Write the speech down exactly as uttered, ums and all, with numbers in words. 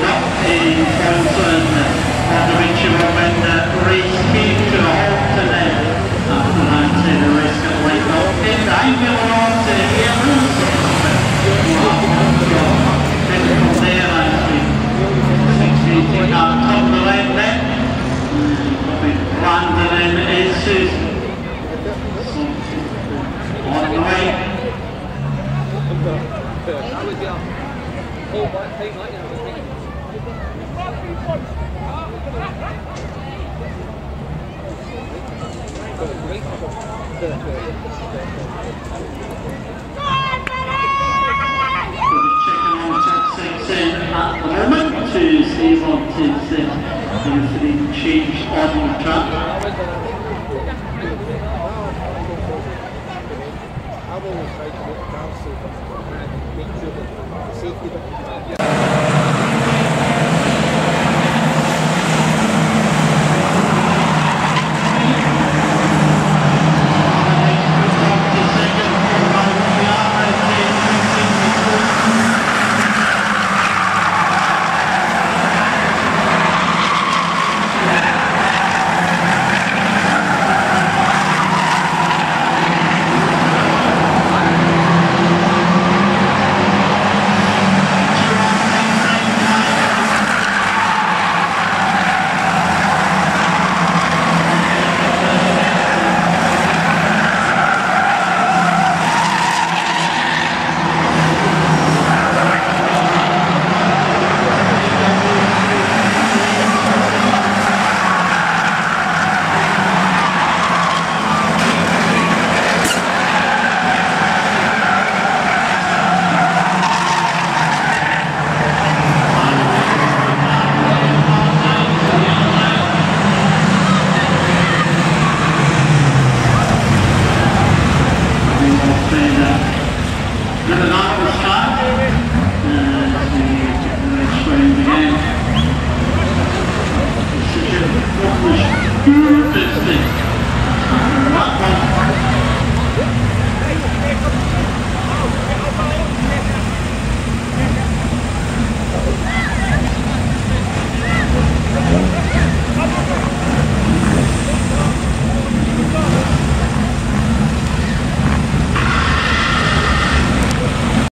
up in Bolton on the ritual when the race came to a halt today. After that, the race got lighted up. In the angle on to the Airlines. From there, actually, sixty-eight car top of the line then. Brandon and Susan. On the way. That would be a whole black thing like that. At the moment to see what is uh, being changed on the track. I've always tried to make the car safer and make sure that safety doesn't Good thing.